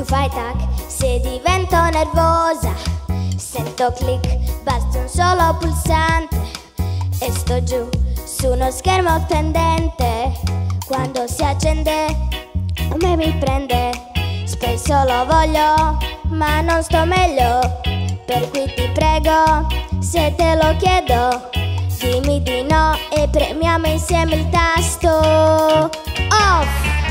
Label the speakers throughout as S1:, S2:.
S1: fai tac, se divento nervosa, sento click, basta un solo pulsante e sto giù su uno schermo pendente. Quando si accende a me mi prende, spesso lo voglio ma non sto meglio, per cui ti prego, se te lo chiedo, dimmi di no e premiamo insieme il tasto off.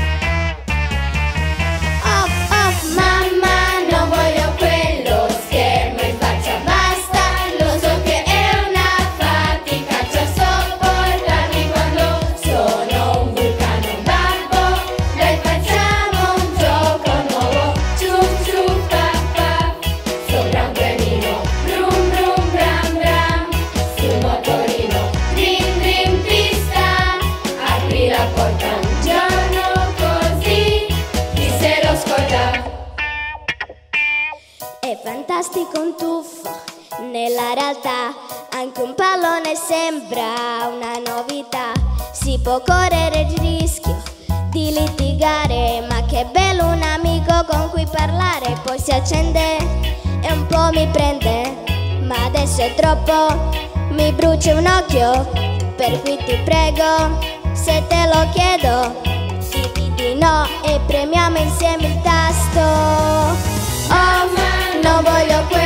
S1: Off, off, mamma, non voglio quello schermo in faccia, basta. Lo so che è una faticaccia sopportarmi quando sono un vulcano babbo. Dai, facciamo un gioco nuovo, ciuff ciuff pa pa, sopra un trenino, brum brum bram bram, sul motorino, drim drim pista, apri la porta un giorno così, chi se lo scorda? È fantastico un tuffo, nella realtà anche un pallone sembra una novità. Si può correre il rischio di litigare, ma che bello un amico con cui parlare. Poi si accende e un po' mi prende, ma adesso è troppo, mi brucia un occhio, per cui ti prego, se te lo chiedo, dimmi di no e premiamo insieme il tasto. Oh, non voglio